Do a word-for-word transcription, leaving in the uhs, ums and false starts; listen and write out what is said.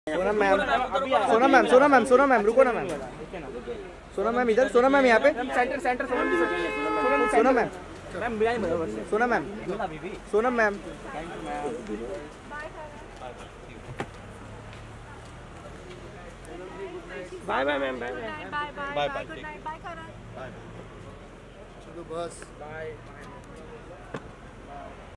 सोना ma'am, Sona ma'am, Sona ma'am, Sona ma'am, रुको ना मैम, सोना मैम इधर, सोना मैम यहाँ पे, centre centre Sona ma'am, Sona ma'am, Sona ma'am, bye bye ma'am, bye bye bye bye, चलो बस बाय।